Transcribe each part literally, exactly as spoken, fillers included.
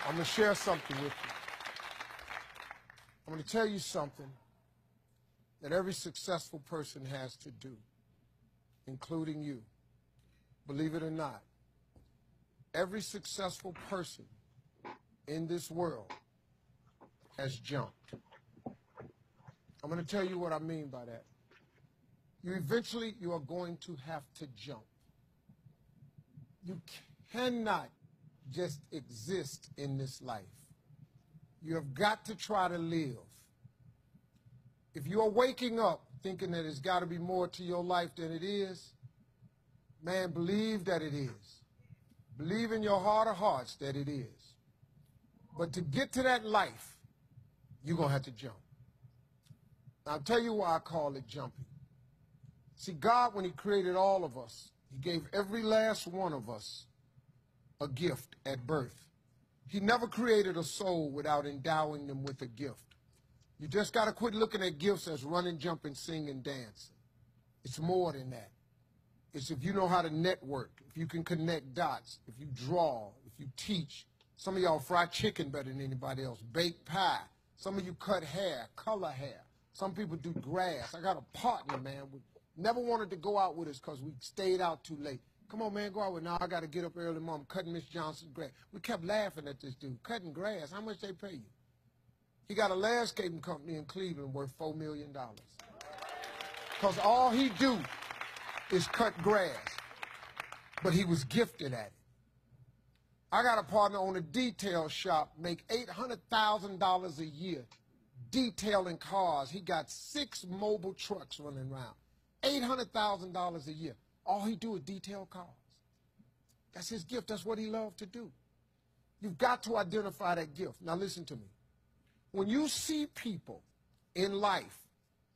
I'm going to share something with you. I'm going to tell you something that every successful person has to do, including you. Believe it or not, every successful person in this world has jumped. I'm going to tell you what I mean by that. You eventually, you are going to have to jump. You cannot just exist in this life. You have got to try to live. If you are waking up thinking that there's got to be more to your life than it is, man, believe that it is. Believe in your heart of hearts that it is. But to get to that life, you're going to have to jump. Now, I'll tell you why I call it jumping. See, God, when he created all of us, he gave every last one of us a gift at birth. He never created a soul without endowing them with a gift. You just got to quit looking at gifts as running, jumping, singing, dancing. It's more than that. It's if you know how to network, if you can connect dots, if you draw, if you teach. Some of y'all fry chicken better than anybody else, bake pie. Some of you cut hair, color hair. Some people do grass. I got a partner, man, we never wanted to go out with us because we stayed out too late. Come on, man, go out with me. Now I got to get up early, Mom, cutting Miss Johnson's grass. We kept laughing at this dude, cutting grass. How much they pay you? He got a landscaping company in Cleveland worth four million dollars. Because all he do is cut grass. But he was gifted at it. I got a partner on a detail shop, make eight hundred thousand dollars a year detailing cars. He got six mobile trucks running around. eight hundred thousand dollars a year. All he do is detail cars. That's his gift. That's what he loved to do. You've got to identify that gift. Now listen to me. When you see people in life,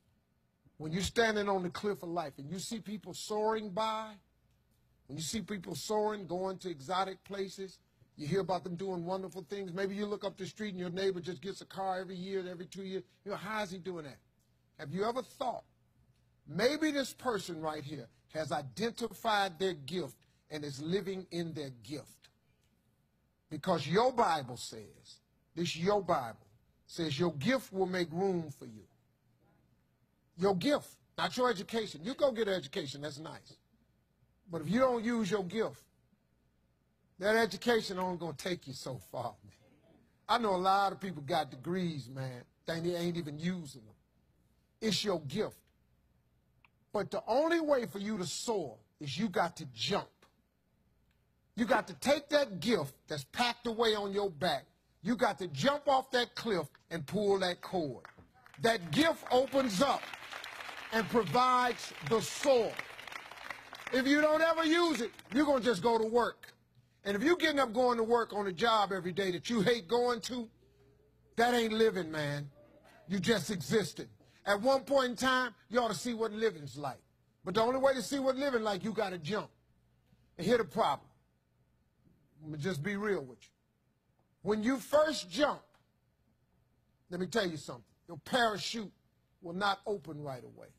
when you're standing on the cliff of life and you see people soaring by, when you see people soaring, going to exotic places, you hear about them doing wonderful things. Maybe you look up the street and your neighbor just gets a car every year, every two years. You know, how is he doing that? Have you ever thought, maybe this person right here has identified their gift and is living in their gift? Because your Bible says, this your Bible, says your gift will make room for you. Your gift, not your education. You go get an education, that's nice. But if you don't use your gift, that education only going to take you so far, man. I know a lot of people got degrees, man. They ain't even using them. It's your gift. But the only way for you to soar is you got to jump. You got to take that gift that's packed away on your back. You got to jump off that cliff and pull that cord. That gift opens up and provides the soar. If you don't ever use it, you're going to just go to work. And if you're getting up going to work on a job every day that you hate going to, that ain't living, man. You just existing. At one point in time, you ought to see what living's like. But the only way to see what living like, you got to jump. And here's the problem. Let me just be real with you. When you first jump, let me tell you something. Your parachute will not open right away.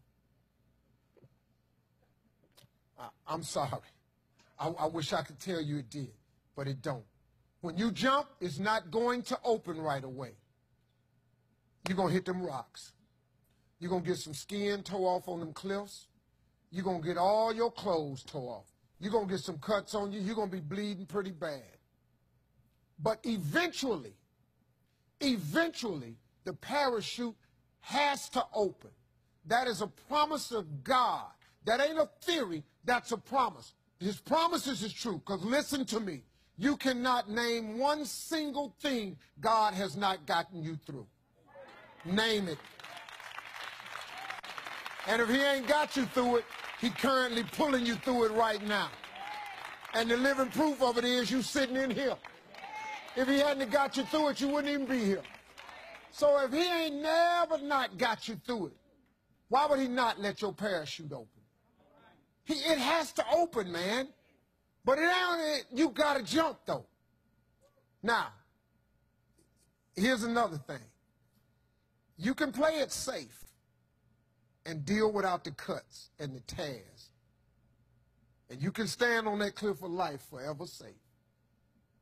I, I'm sorry. I, I wish I could tell you it did, but it don't. When you jump, it's not going to open right away. You're going to hit them rocks. You're going to get some skin tore off on them cliffs. You're going to get all your clothes tore off. You're going to get some cuts on you. You're going to be bleeding pretty bad. But eventually, eventually, the parachute has to open. That is a promise of God. That ain't a theory. That's a promise. His promises is true. Because listen to me. You cannot name one single thing God has not gotten you through. Name it. And if he ain't got you through it, he currently pulling you through it right now. And the living proof of it is you sitting in here. If he hadn't got you through it, you wouldn't even be here. So if he ain't never not got you through it, why would he not let your parachute open? He, it has to open, man. But it ain't, you got to jump, though. Now, here's another thing. You can play it safe and deal without the cuts and the tears. And you can stand on that cliff of life forever safe.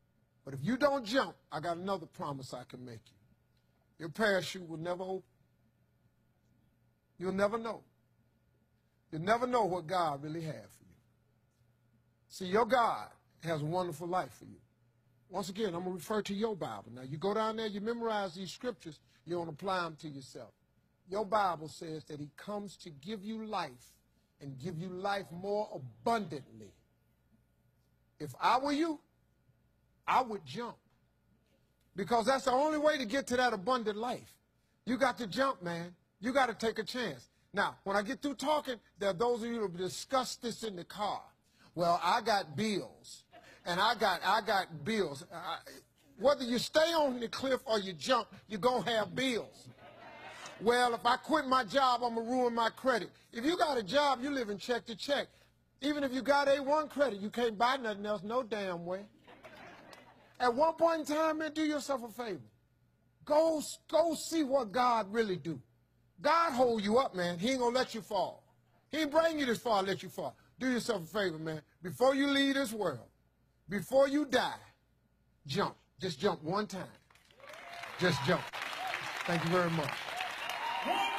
But if you don't jump, I got another promise I can make you. Your parachute will never open. You'll never know. You'll never know what God really has for you. See, your God has a wonderful life for you. Once again, I'm going to refer to your Bible. Now, you go down there, you memorize these scriptures, you don't apply them to yourself. Your Bible says that he comes to give you life and give you life more abundantly. If I were you, I would jump. Because that's the only way to get to that abundant life. You got to jump, man. You got to take a chance. Now, when I get through talking, there are those of you who discuss this in the car. Well, I got bills, and I got I got bills. I, whether you stay on the cliff or you jump, you're going to have bills. Well, if I quit my job, I'm going to ruin my credit. If you got a job, you live in check to check. Even if you got A one credit, you can't buy nothing else no damn way. At one point in time, man, do yourself a favor. Go, go see what God really do. God hold you up, man. He ain't going to let you fall. He ain't bring you this far to let you fall. Do yourself a favor, man. Before you leave this world, before you die, jump. Just jump one time. Just jump. Thank you very much.